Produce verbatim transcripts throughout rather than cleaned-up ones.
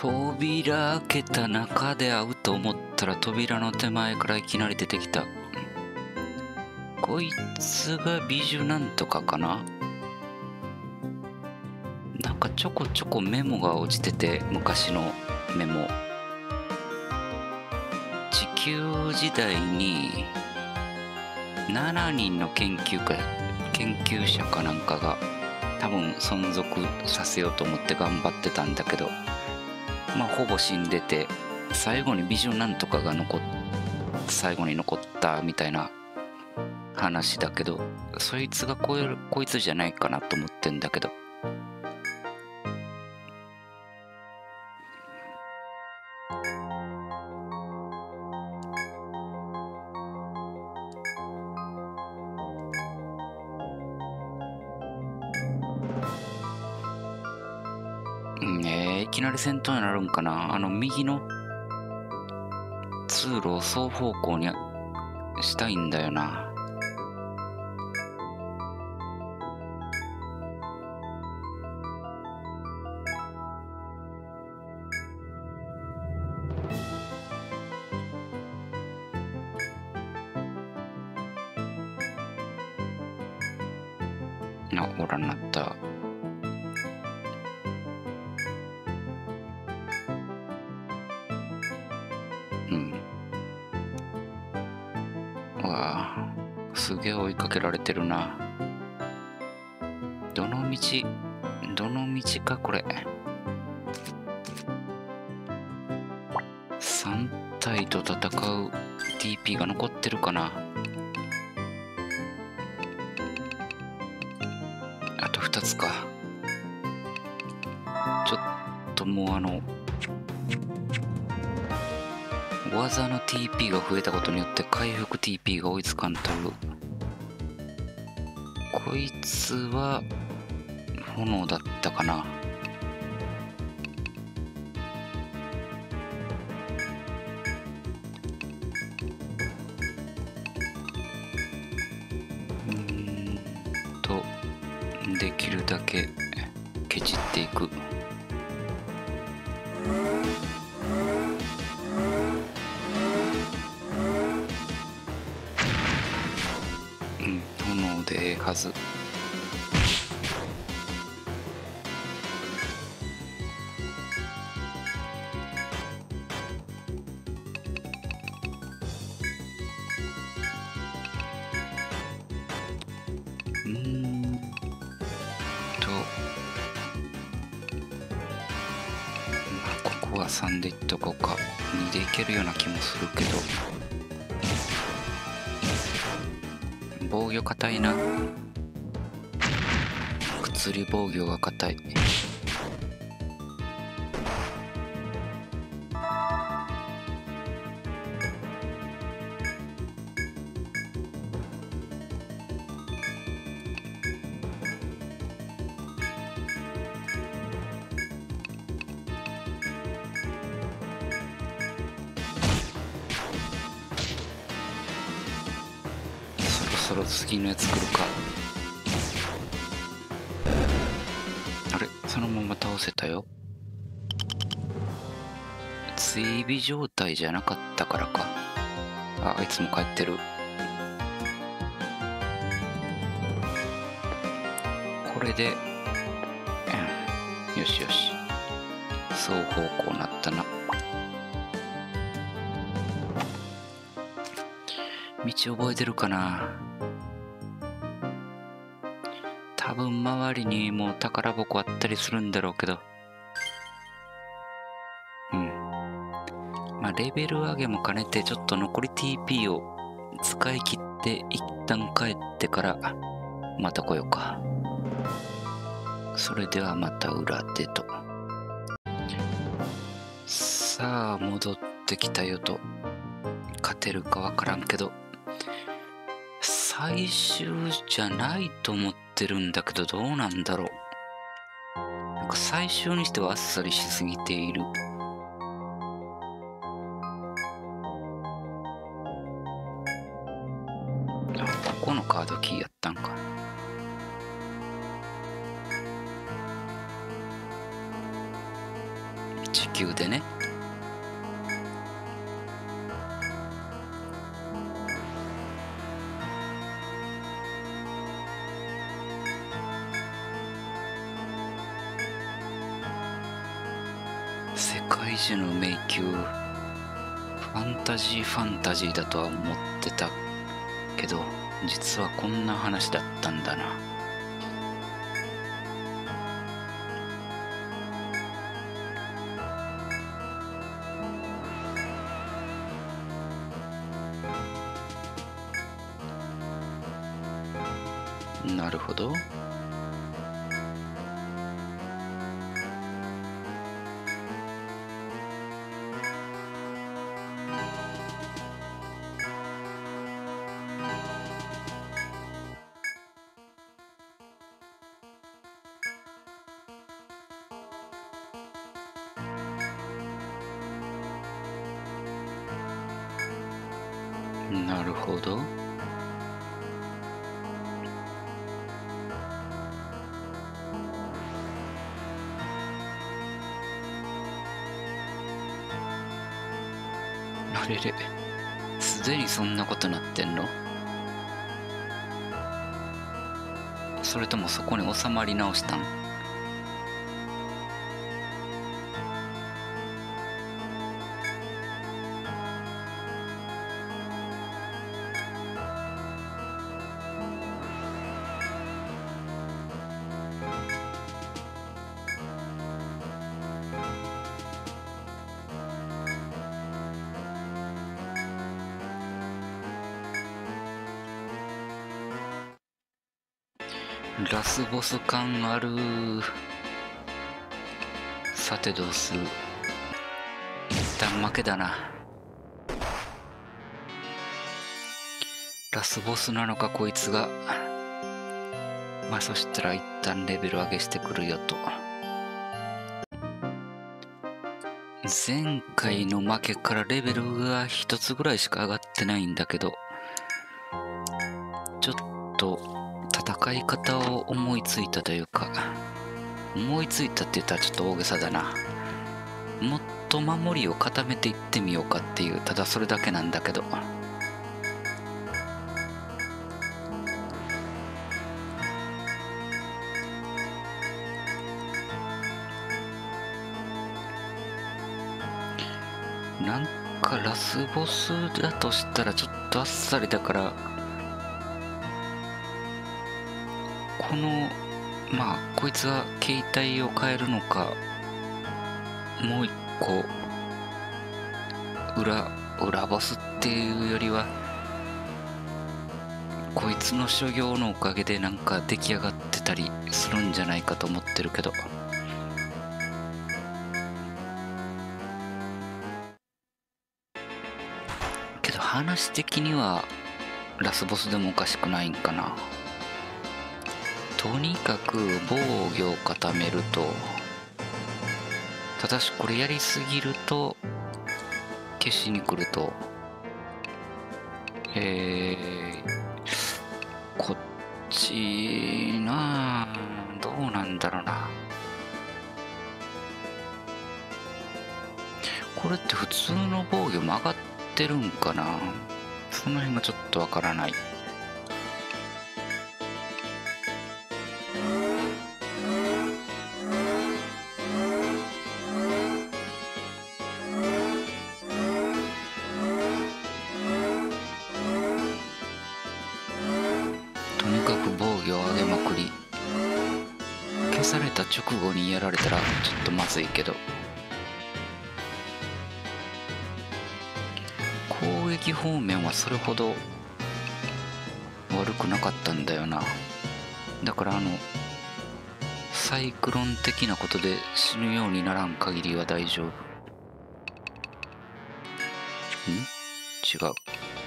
扉開けた中で会うと思ったら扉の手前からいきなり出てきた。こいつが美女なんとかかな。なんかちょこちょこメモが落ちてて、昔のメモ。地球時代にしちにんの研究家研究者かなんかが多分存続させようと思って頑張ってたんだけど、まあほぼ死んでて、最後に美女なんとかが残っ最後に残ったみたいな話だけど、そいつがこいこいつじゃないかなと思ってんだけど。ねえ、いきなり戦闘になるんかな。あの右の通路を双方向にしたいんだよな。あ、おらんなった。うん。うわあ、すげえ追いかけられてるな。どの道、どの道かこれ。さん体と戦う ティーピー が残ってるかな。あとふたつか。ちょっともうあの技の ティーピー が増えたことによって回復 ティーピー が追いつかんとる。こいつは炎だったかな。うーんとできるだけケチっていく。うん、炎でええはず。うーんと、まあ、ここはさんでいっとこうか。にでいけるような気もするけど、防御硬いな。薬防御が硬い。そろそろ次のやつ来るか。あれ、そのまま倒せたよ。追尾状態じゃなかったからか。あ、あいつも帰ってる。これで、うん、よしよし。双方向なったな。道覚えてるかな。多分周りにもう宝箱あったりするんだろうけど。うん。まあレベル上げも兼ねてちょっと残り ティーピー を使い切って一旦帰ってからまた来ようか。それではまた裏でと。さあ戻ってきたよと。勝てるかわからんけど。最終じゃないと思ってるんだけど、どうなんだろう。なんか最終にしてはあっさりしすぎている。あ、ここのカードキーやったんか。地級でね。世界中の迷宮、ファンタジーファンタジーだとは思ってたけど、実はこんな話だったんだな。なるほど。なるほど。あれれ、すでにそんなことなってんの？それともそこに収まり直したん？ラスボス感ある。さてどうする？一旦負けだな。ラスボスなのかこいつが。まあそしたら一旦レベル上げしてくるよと。前回の負けからレベルが一つぐらいしか上がってないんだけど、ちょっと戦い方を思いついたというか、思いついたって言ったらちょっと大げさだな。もっと守りを固めていってみようかっていう、ただそれだけなんだけど。なんかラスボスだとしたらちょっとあっさりだから、このまあこいつは形態を変えるのか、もう一個裏裏ボスっていうよりはこいつの所業のおかげでなんか出来上がってたりするんじゃないかと思ってるけど。けど話的にはラスボスでもおかしくないんかな。とにかく防御を固めると、ただしこれやりすぎると消しに来ると、えー、こっちなあ、どうなんだろうな。これって普通の防御も上がってるんかな。その辺がちょっとわからない。とにかく防御を上げまくり、消された直後にやられたらちょっとまずいけど、攻撃方面はそれほど悪くなかったんだよな。だからあのサイクロン的なことで死ぬようにならん限りは大丈夫。ん？違う。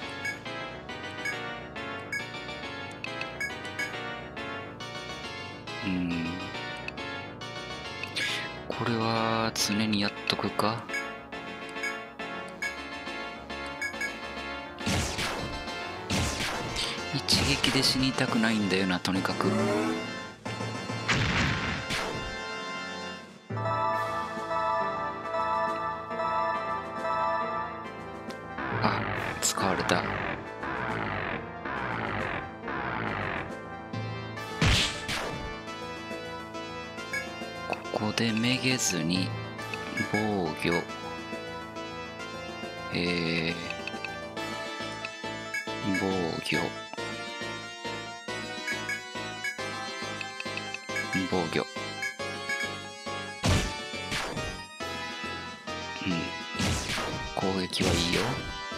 うん。これは常にやっとくか。一撃で死にたくないんだよな、とにかく。 使われた。ここでめげずに防御、えー、防御防御、うん、攻撃はいいよ。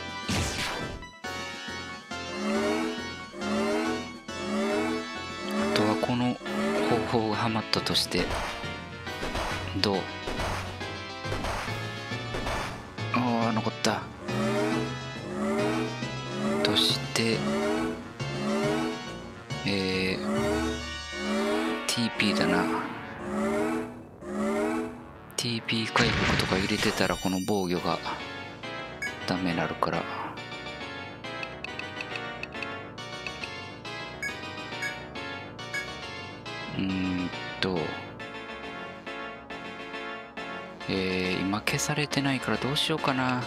あとはこの方法がハマったとしてどう？ああ、残った。としてえー、ティーピー だな。 ティーピー 回復とか入れてたらこの防御がダメになるから、うーんとえー、今消されてないからどうしようかな。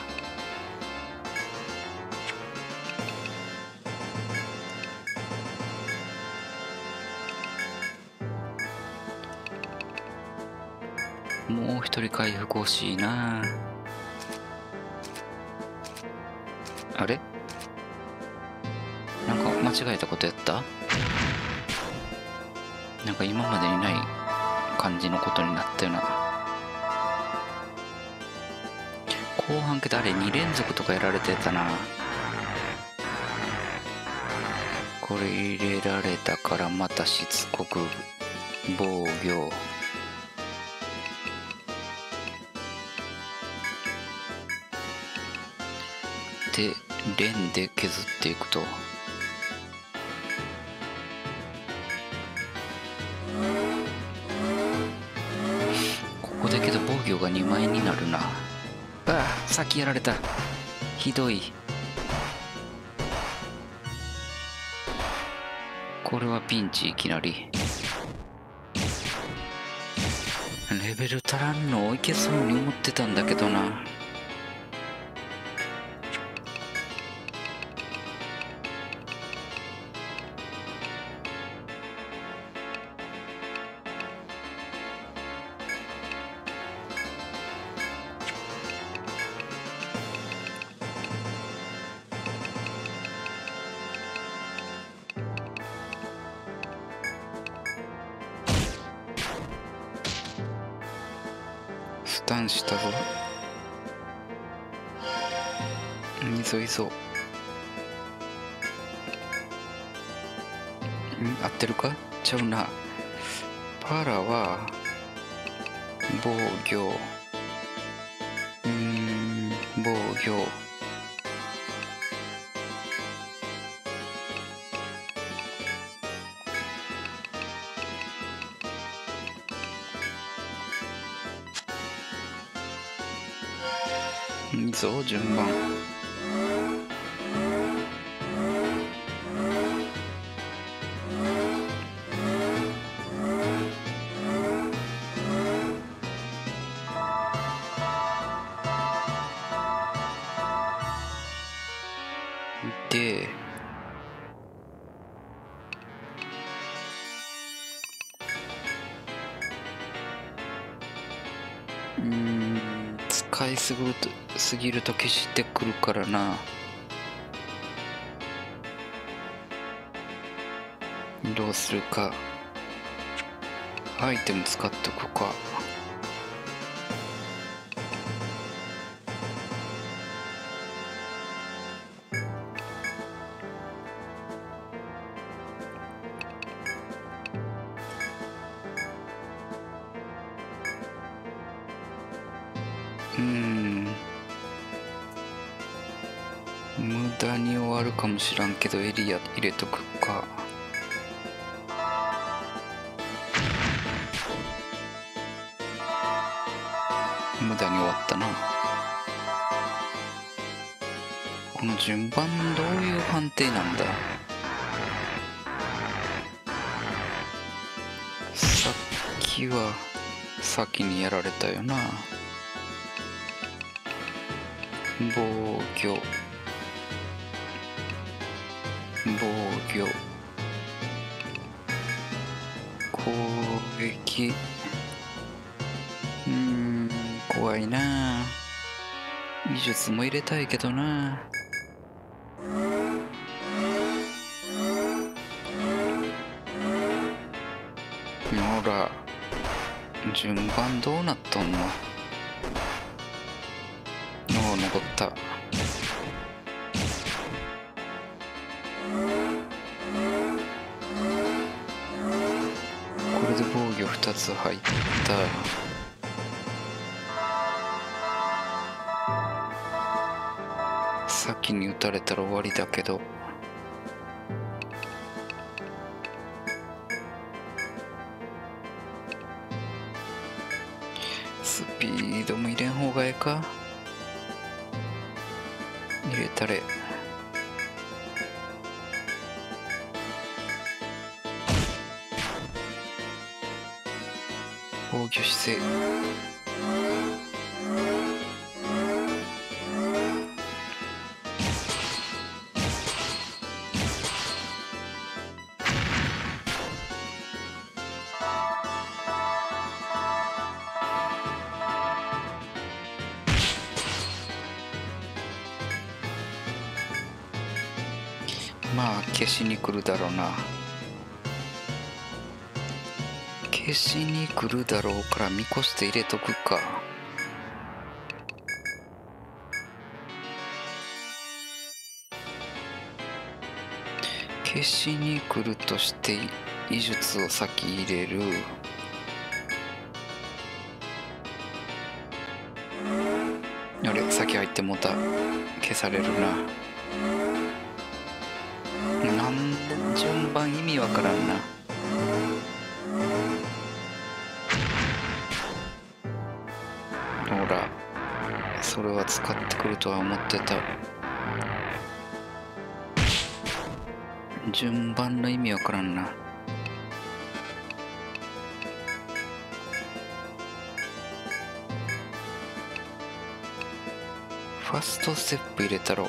もう一人回復欲しいな。あれ、なんか間違えたことやった？なんか今までにない感じのことになったよな。後半けどあれに連続とかやられてたな。これ入れられたからまたしつこく防御で連で削っていくと、ここだけど防御がにまいになるな。ああ、先やられた。ひどい。これはピンチ。いきなりレベル足らんのいけそうに思ってたんだけどな。スタンしたぞ。いぞいぞ。ん、合ってるか？ちゃうな。パラは防御、うーん防御いいぞ順番。でうーん使いすぎるとすぎると消してくるからな。どうするか。アイテム使っとくか。うーん無駄に終わるかもしらんけどエリア入れとくか。無駄に終わったな。この順番どういう判定なんだ。さっきは先にやられたよな。防御防御、攻撃。うーん、怖いな。技術も入れたいけどな。ほら、順番どうなっとんの。おお、残った。これで防御ふたつ入った。先に撃たれたら終わりだけど。スピードも入れん方がええか。入れたれ。防御姿勢。まあ消しに来るだろうな。消しに来るだろうから見越して入れとくか。消しに来るとして医術を先入れる。あれ、先入ってもうた。消されるな。なんで順番意味わからんな。ほら、それは使ってくるとは思ってた。順番の意味わからんな。ファストステップ入れたろ。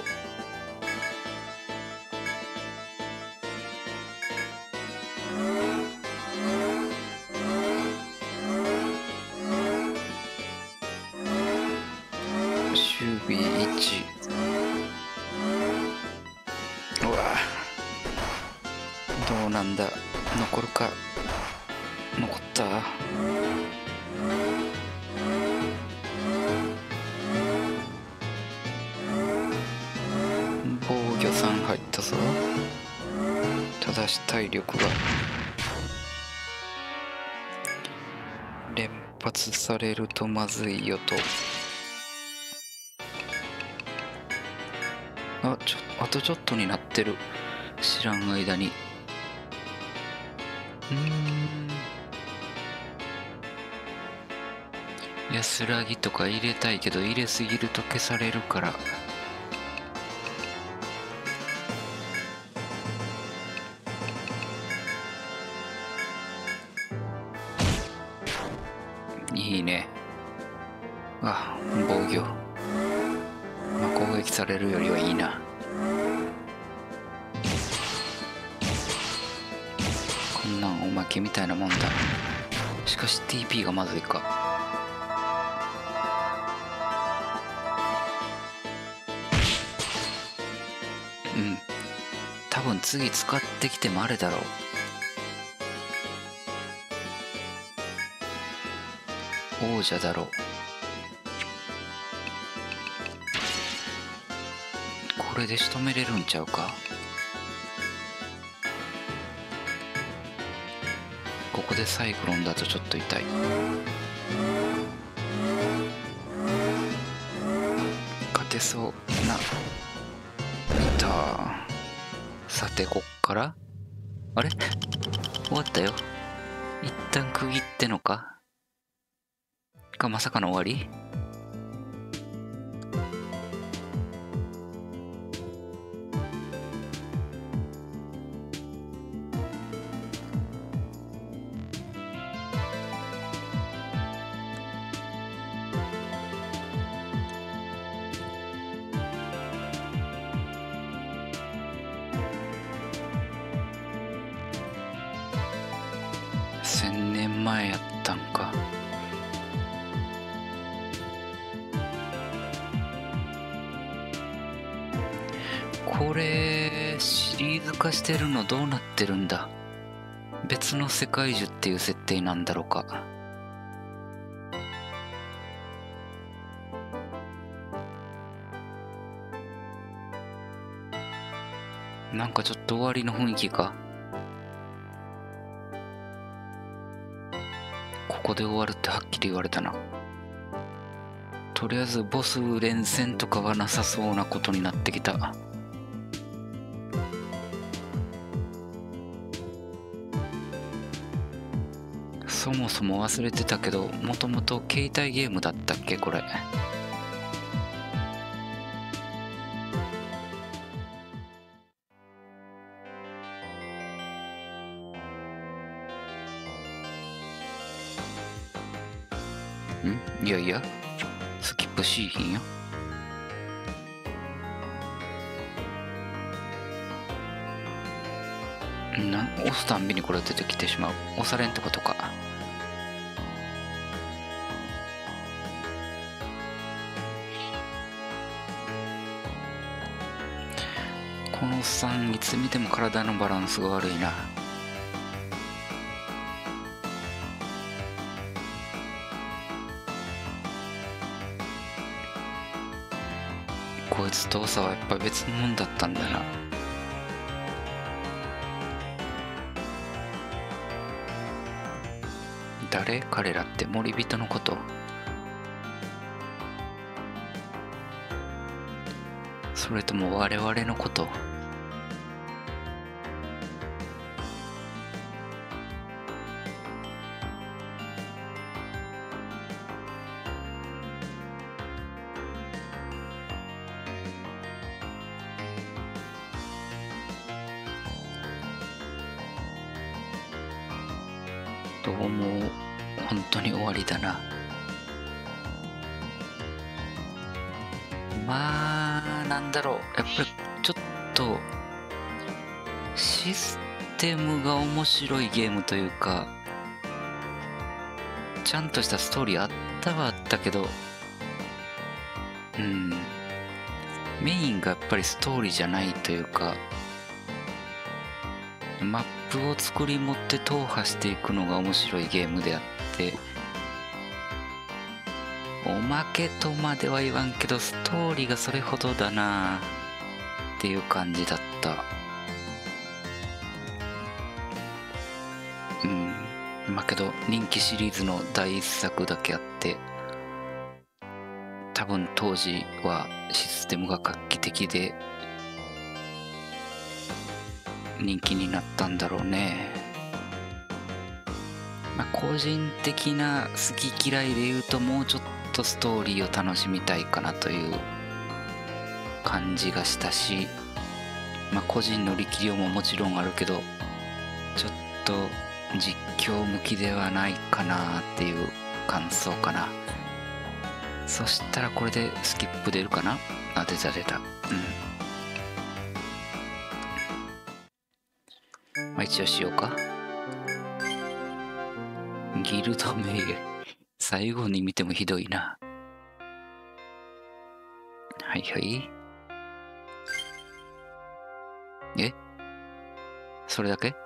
守備いち。うわ、どうなんだ。残るか。残った。防御さん入ったぞ。ただし体力が連発されるとまずいよと。あ、ちょあとちょっとになってる。知らん間に。うーん、安らぎとか入れたいけど入れすぎると消されるから。いいね。あ、防御。まあ、攻撃されるよりはいいな。こんなんおまけみたいなもんだ。しかし ティーピー がまずいか。うん。多分次使ってきてもあれだろう。王者だろう。これで仕留めれるんちゃうか。ここでサイクロンだとちょっと痛い。勝てそうな。いた。さてこっからあれ終わったよ。一旦区切ってのかか、まさかの終わり。 前やったんか。これシリーズ化してるのどうなってるんだ。別の世界樹っていう設定なんだろうか。なんかちょっと終わりの雰囲気か。ここで終わるってはっきり言われたな。とりあえずボス連戦とかはなさそうなことになってきた。そもそも忘れてたけど、もともと携帯ゲームだったっけこれ。んいやいや、スキップしいひんよ。なん押すたんびにこれ出てきてしまう。押されんってことか。このおっさんいつ見ても体のバランスが悪いな。こいつと長はやっぱ別のもんだったんだな。誰？彼らって森人のこと？それとも我々のこと？どうも本当に終わりだな。まあなんだろう、やっぱりちょっとシステムが面白いゲームというか、ちゃんとしたストーリーあったはあったけど、うんメインがやっぱりストーリーじゃないというか、マップを作り持って踏破していくのが面白いゲームであって、おまけとまでは言わんけどストーリーがそれほどだなっていう感じだった。うんまあけど人気シリーズの第一作だけあって、多分当時はシステムが画期的で人気になったんだろうね。まあ個人的な好き嫌いで言うと、もうちょっとストーリーを楽しみたいかなという感じがしたし、まあ個人の力量ももちろんあるけど、ちょっと実況向きではないかなっていう感想かな。そしたらこれでスキップ出るかな。あ、出た出た。うんまあ一応しようか。ギルド名最後に見てもひどいな。はいはいえそれだけ？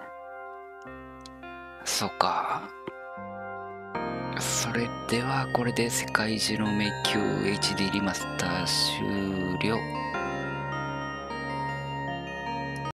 そうか。それではこれで世界中の迷宮 エイチディー リマスター終了。